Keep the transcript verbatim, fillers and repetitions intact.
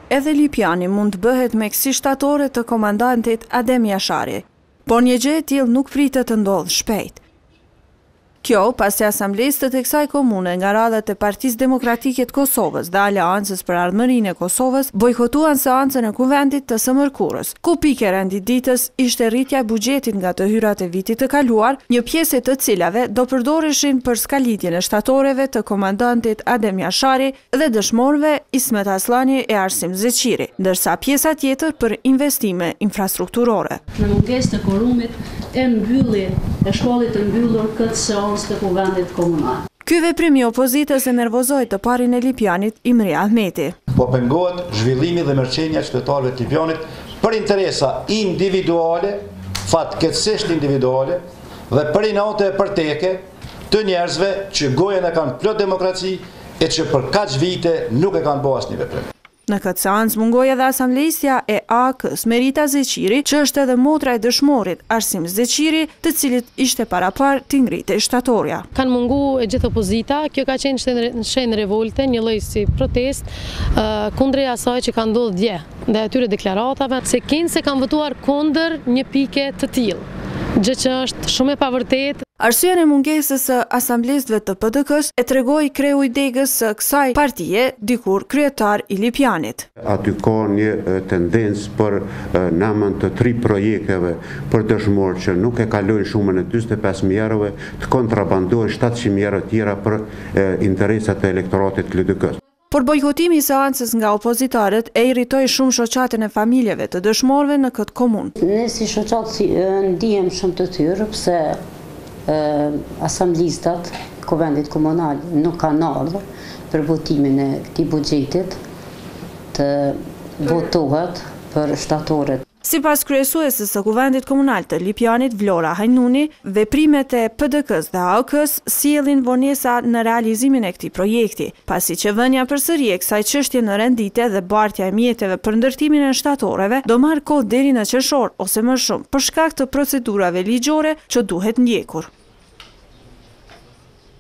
edhe Lipjani mund të bëhet mekësi shtatore të komandantit Adem Jashari, por një gjë e tillë nuk pritet të ndodhë shpejt. Kjo, pasi asamblesë të kësaj komune nga radhat e Partisë Demokratike të Kosovës dhe Aleancës për Ardhmërinë e Kosovës bojkotuan seancën e kuvendit të së mërkurës, ku pikë rendit ditës ishte rritja e buxhetit nga të hyrat e vitit të kaluar, një pjesë të cilave do përdoreshin për skalitjen e shtatoreve të komandantit Adem Jashari dhe dëshmorëve Ismet Aslani e Arsim Zeqiri, ndërsa pjesa tjetër për investime infrastrukturore. Në mungesë të korumit e mbylli e shkollit të mbyllur këtë seancë të kuvendit komunal. Ky veprim i opozitës e nervozoi të parin e Lipjanit, Imri Ahmeti. Po pengohet zhvillimi dhe mërqenja e qytetarëve të Lipjanit për interesa individuale, fatkeqësisht individuale dhe për inate e përteke të njerëzve që gojen e kanë plot demokraci e që për kaq vite nuk e kanë bërë asnjë veprim. Në këtë seancë mungoi edhe asamblesja e A K-s Merita Zeqiri, që është edhe motra e dëshmorit Arsim Zeqiri, të cilit ishte parapar t'i ngritej shtatorja. Kanë mungu e gjithë opozita, kjo ka qenë shenjë revolte, një lloj si protest uh, kundër asaj që ka ndodhur dje, ndaj atyre deklaratave, se kanë se kanë votuar kundër një pike të tillë, gjë që është shumë e pavërtetë. Arsyeën e mungesës së asamblesëve të P D K-s e tregoi kreu i degës së kësaj partie, dikur kryetar i Lipjanit. Aty ka një tendencë për namën të tri projekteve për dëshmorë që nuk e kalojnë shumën e njëzet e pesë mijë eurove, të kontrabandojnë shtatëqind mijë euro tjera për interesat e elektoratit të L D K-s. Por bojkotimi i seancës nga opozitarët e irritoi shumë shoqatën e familjeve të dëshmorëve në këtë komunë. Ne si shoqatë ndihem shumë të tyrë pse asamblistat kuvendit komunal nuk kanë ardhur për votimin e këtij buxhetit të votohet për shtatorët. Sipas kryesuesës së kuvendit komunal të Lipjanit, Vlora Hajnuni, veprimet e P D K-s dhe A K-s sjellin vonesa në realizimin e këtij projekti, pasi që vënia përsëri e kësaj çështje në renditje dhe bartja e mjeteve për ndërtimin e shtatoreve do marrë kohë deri në qershor ose më shumë për shkak të procedurave ligjore që duhet ndjekur.